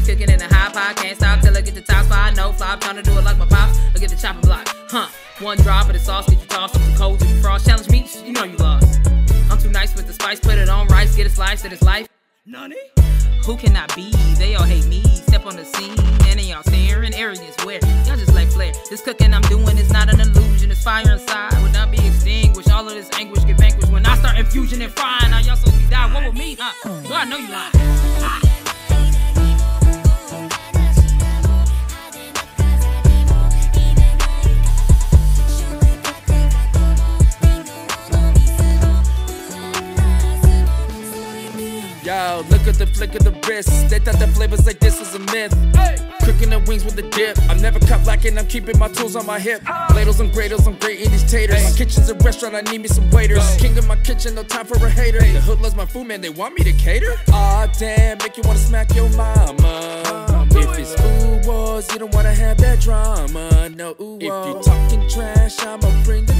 cooking in a hot pot. Can't stop till I get the top spot. No flop, tryna do it like my pops. I get the chopper block. One drop of the sauce, get you tossed up some cold to the frost. Challenge me, you know you lost. I'm too nice with the spice, put it on rice, get a slice of this life. None. Who can I be? They all hate me. Step on the scene, and y'all staring. Arrogance where? Y'all just like flare. This cooking I'm doing is not an illusion. It's fire inside, would not be extinguished. All of this anguish get vanquished when I start infusing and frying. Now y'all supposed to be dying. What with me, huh? Well, I know you lying. Yo, look at the flick of the wrist. They thought that flavors like this was a myth. Cooking the wings with the dip. I'm never caught lacking, I'm keeping my tools on my hip. Ladles and gradles, I'm grating these taters. My kitchen's a restaurant, I need me some waiters. King of my kitchen, no time for a hater. The hood loves my food, man, they want me to cater. Aw, damn, make you wanna smack your mama. If it's food wars, you don't wanna have that drama. No, if you talking trash, I'ma bring the